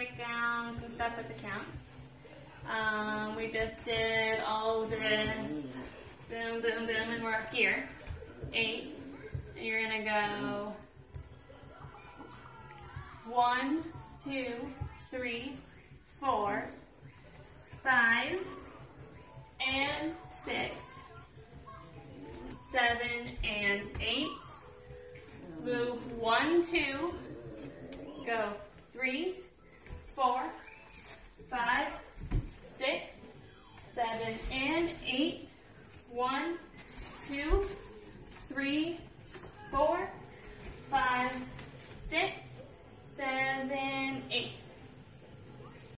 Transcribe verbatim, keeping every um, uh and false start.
break down some stuff with the counts. Um, we just did all this, boom, boom, boom, and we're up here. Eight. And you're gonna go one, two, three, four, five, and six, seven, and eight. Move one, two, go three, four, five, six, seven, and eight. One, two, three,